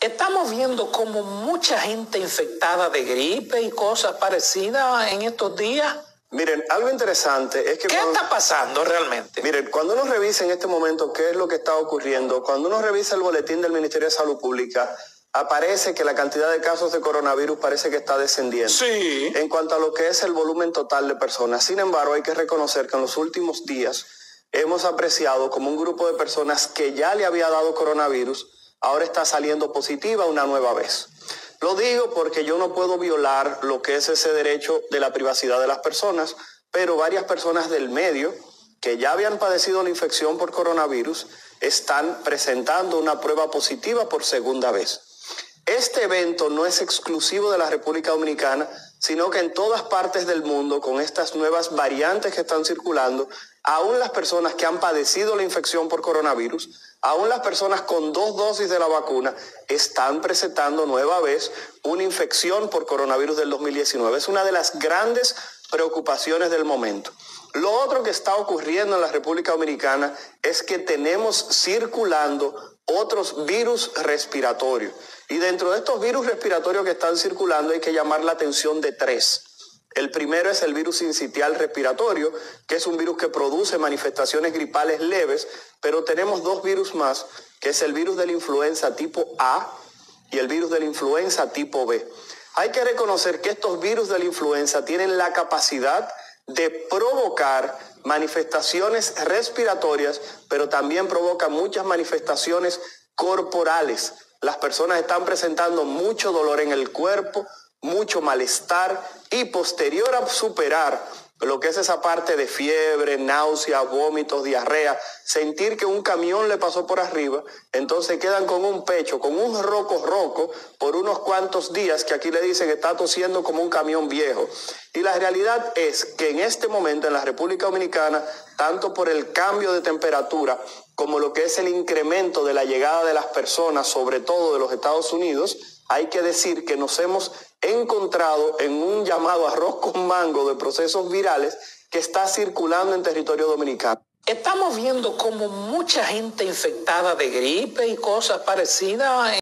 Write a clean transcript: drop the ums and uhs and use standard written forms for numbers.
Estamos viendo como mucha gente infectada de gripe y cosas parecidas en estos días. Miren, algo interesante es que... ¿Qué está pasando realmente? Miren, cuando uno revisa en este momento qué es lo que está ocurriendo, cuando uno revisa el boletín del Ministerio de Salud Pública, aparece que la cantidad de casos de coronavirus parece que está descendiendo. Sí. En cuanto a lo que es el volumen total de personas. Sin embargo, hay que reconocer que en los últimos días hemos apreciado como un grupo de personas que ya le había dado coronavirus, ahora está saliendo positiva una nueva vez. Lo digo porque yo no puedo violar lo que es ese derecho de la privacidad de las personas, pero varias personas del medio que ya habían padecido la infección por coronavirus están presentando una prueba positiva por segunda vez. Este evento no es exclusivo de la República Dominicana, sino que en todas partes del mundo, con estas nuevas variantes que están circulando, aún las personas que han padecido la infección por coronavirus, aún las personas con 2 dosis de la vacuna, están presentando nueva vez una infección por coronavirus del 2019. Es una de las grandes preocupaciones del momento. Lo otro que está ocurriendo en la República Dominicana es que tenemos circulando otros virus respiratorios. Y dentro de estos virus respiratorios que están circulando hay que llamar la atención de 3. El primero es el virus sincitial respiratorio, que es un virus que produce manifestaciones gripales leves, pero tenemos 2 virus más, que es el virus de la influenza tipo A y el virus de la influenza tipo B. Hay que reconocer que estos virus de la influenza tienen la capacidad de provocar manifestaciones respiratorias, pero también provocan muchas manifestaciones corporales. Las personas están presentando mucho dolor en el cuerpo, mucho malestar y posterior a superar lo que es esa parte de fiebre, náuseas, vómitos, diarrea, sentir que un camión le pasó por arriba, entonces quedan con un pecho, con un roco por unos cuantos días, que aquí le dicen que está tosiendo como un camión viejo. Y la realidad es que en este momento en la República Dominicana, tanto por el cambio de temperatura como lo que es el incremento de la llegada de las personas, sobre todo de los Estados Unidos, hay que decir que nos hemos encontrado en un llamado arroz con mango de procesos virales que está circulando en territorio dominicano. Estamos viendo como mucha gente infectada de gripe y cosas parecidas